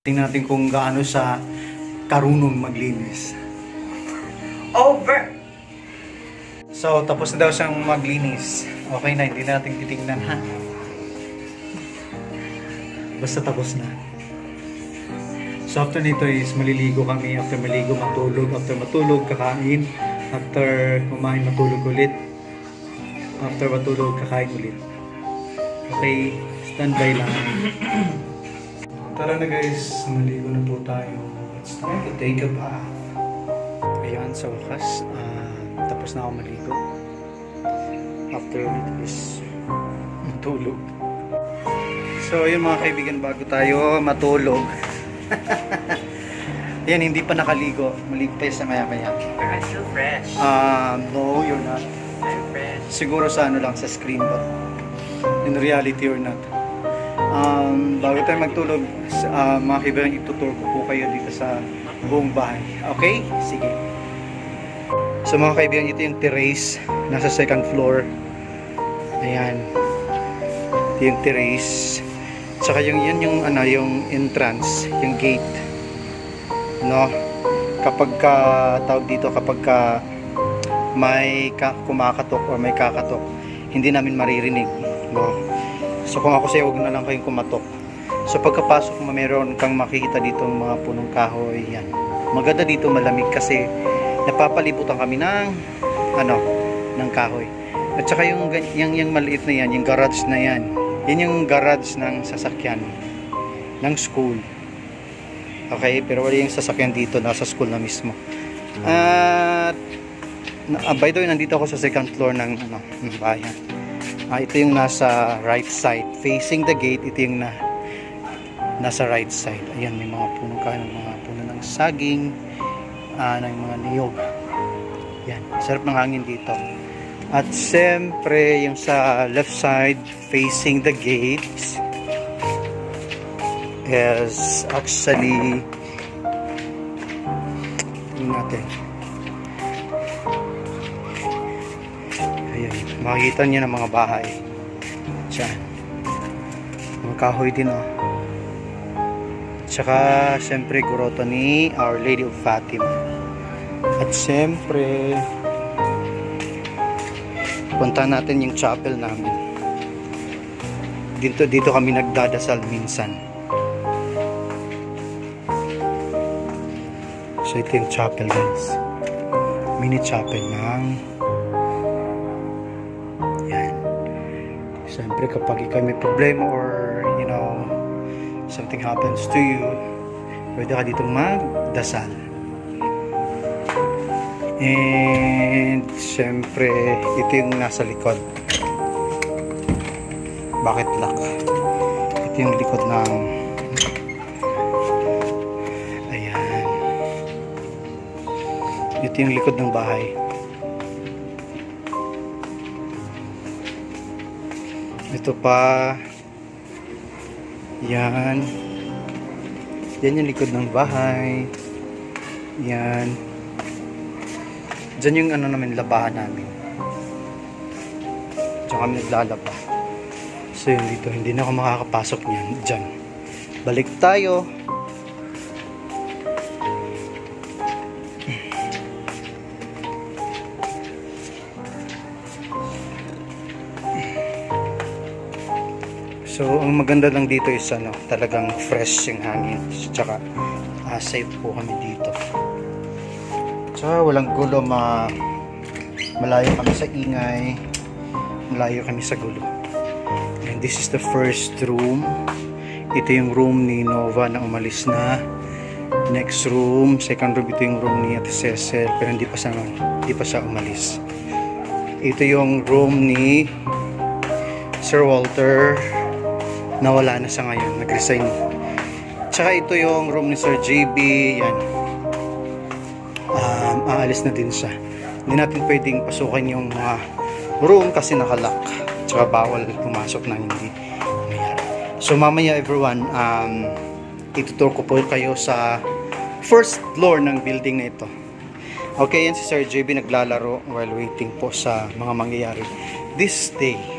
Tingnan natin kung gaano sa karunong maglinis. Over! So, tapos na daw siyang maglinis. Okay na, hindi na natin titignan ha. Basta tapos na. So, after nito is maliligo kami. After maligo, matulog. After matulog, kakain. After kumain, matulog ulit. After matulog, kakain ulit. Okay, standby lang. Tara na guys, maligo na po tayo. It's time to take a bath. Ayan, sa wakas, tapos na ako maligo. After it is matulog. So, yun mga kaibigan, bago tayo matulog. Ayan, hindi pa nakaligo. Maligo tayo sa maya-maya. I feel fresh. No, you're not. I'm fresh. Siguro sa ano lang, sa screen, but in reality or not. Bago tayo magtulog, mga kaibigan, itutur ko po kayo dito sa buong bahay. Okay? Sige. So mga kaibigan, ito yung terrace. Nasa second floor. Ayan. Ito yung terrace. Tsaka yung yung entrance, yung gate. No? Kapag tawag dito, kapag may kumakatok or may kakatok, hindi namin maririnig. No? So kung ako sa'yo, huwag na lang kayong kumatok. So pagkapasok mo, meron kang makikita dito mga punong kahoy. Yan. Maganda dito, malamig kasi napapalibutan kami ng ng kahoy. At saka yung maliit na yan, yung garage na yan. Yan yung garage ng sasakyan ng school. Okay, pero wala yung sasakyan dito, nasa school na mismo. At by the way, nandito ako sa second floor ng bayan. Ito yung nasa right side, facing the gate. Ito yung nasa right side. Ayan, may mga puno mga puno ng saging, ng mga niyog. Yan, sarap ng hangin dito. At siyempre yung sa left side, facing the gates, is actually, tingnan natin. Ayan, makikita niyo ng mga bahay. Diyan. Mga kahoy din, oh. Tsaka, siyempre, groto ni Our Lady of Fatima. At siyempre, punta natin yung chapel namin. Dito kami nagdadasal minsan. So, ito yung chapel, guys. Mini chapel ng siyempre kapag ikaw may problema or something happens to you, pwede ka ditong magdasal. And siyempre ito yung nasa likod. Bakit lock? Ito yung likod ng ayan, ito yung likod ng bahay. Ito pa. Yan. Yan yung likod ng bahay. Yan. Diyan yung namin, labahan namin. Diyan kami naglalaba. So yun dito, hindi na ako makakapasok niyan. Diyan. Balik tayo. So, ang maganda lang dito is talagang fresh yung hangin. Tsaka, safe po kami dito. Tsaka, walang gulo, malayo kami sa ingay. Malayo kami sa gulo. And this is the first room. Ito yung room ni Nova na umalis na. Next room, second room, ito yung room ni Ate Cecil. Pero hindi pa siya umalis. Ito yung room ni Sir Walter. Nawala na siya ngayon, nag-resign. Tsaka ito yung room ni Sir JB. Yan. Aalis na din siya. Hindi natin pwedeng pasukin yung room kasi nakalock. Tsaka bawal pumasok na hindi mayari. So mamaya everyone, itutur ko po kayo sa first floor ng building na ito. Okay, yan si Sir JB naglalaro while waiting po sa mga mangyayari this day.